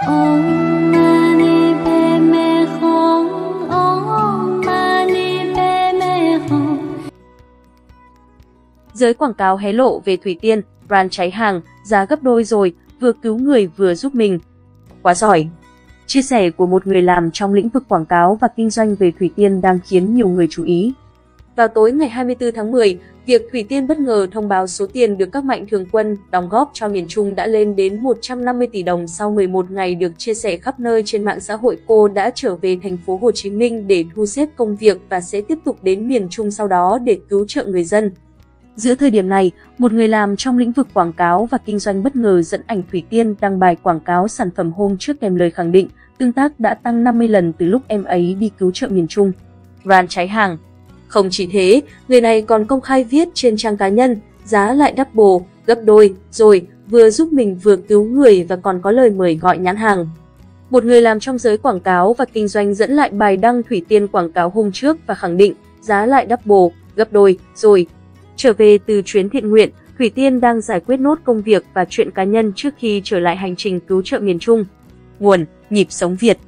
Om mani padme hum. Om mani padme hum. Giới quảng cáo hé lộ về Thủy Tiên, brand cháy hàng, giá gấp đôi rồi, vừa cứu người vừa giúp mình. Quá giỏi! Chia sẻ của một người làm trong lĩnh vực quảng cáo và kinh doanh về Thủy Tiên đang khiến nhiều người chú ý. Vào tối ngày 24 tháng 10, việc Thủy Tiên bất ngờ thông báo số tiền được các mạnh thường quân đóng góp cho miền Trung đã lên đến 150 tỷ đồng sau 11 ngày được chia sẻ khắp nơi trên mạng xã hội. Cô đã trở về thành phố Hồ Chí Minh để thu xếp công việc và sẽ tiếp tục đến miền Trung sau đó để cứu trợ người dân. Giữa thời điểm này, một người làm trong lĩnh vực quảng cáo và kinh doanh bất ngờ dẫn ảnh Thủy Tiên đăng bài quảng cáo sản phẩm hôm trước kèm lời khẳng định tương tác đã tăng 50 lần từ lúc em ấy đi cứu trợ miền Trung. Brand cháy hàng. Không chỉ thế, người này còn công khai viết trên trang cá nhân, giá lại double, gấp đôi, rồi, vừa giúp mình vừa cứu người và còn có lời mời gọi nhãn hàng. Một người làm trong giới quảng cáo và kinh doanh dẫn lại bài đăng Thủy Tiên quảng cáo hôm trước và khẳng định giá lại double, gấp đôi, rồi. Trở về từ chuyến thiện nguyện, Thủy Tiên đang giải quyết nốt công việc và chuyện cá nhân trước khi trở lại hành trình cứu trợ miền Trung. Nguồn: Nhịp sống Việt.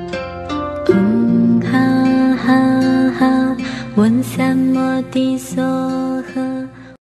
Ha ha ha, 问三摩地所